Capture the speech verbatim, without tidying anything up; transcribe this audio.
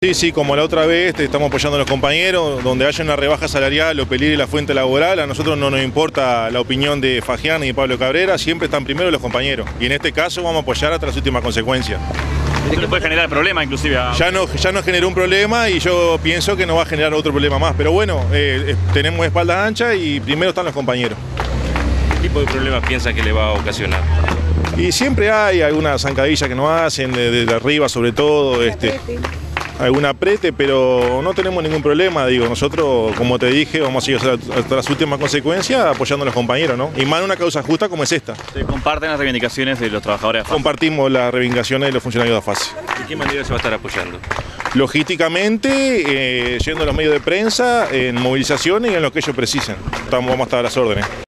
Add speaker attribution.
Speaker 1: Sí, sí, como la otra vez te estamos apoyando a los compañeros, donde haya una rebaja salarial o peligre la fuente laboral, a nosotros no nos importa la opinión de Fagián ni de Pablo Cabrera, siempre están primero los compañeros. Y en este caso vamos a apoyar hasta las últimas consecuencias.
Speaker 2: Esto le puede generar problemas inclusive a...
Speaker 1: Ya nos ya no generó un problema y yo pienso que no va a generar otro problema más, pero bueno, eh, tenemos espalda ancha y primero están los compañeros.
Speaker 2: ¿Qué tipo de problemas piensa que le va a ocasionar?
Speaker 1: Y siempre hay alguna zancadilla que nos hacen, desde de arriba sobre todo, este, algún aprete, pero no tenemos ningún problema, digo, nosotros, como te dije, vamos a ir hasta las últimas consecuencias apoyando a los compañeros, ¿no? Y más en una causa justa como es esta.
Speaker 2: ¿Se comparten las reivindicaciones de los trabajadores de AFASE?
Speaker 1: Compartimos las reivindications de los funcionarios de AFASE.
Speaker 2: ¿De qué manera se va a estar apoyando?
Speaker 1: Logísticamente, eh, yendo a los medios de prensa, en movilizaciones y en lo que ellos precisen. Estamos, vamos a estar a las órdenes.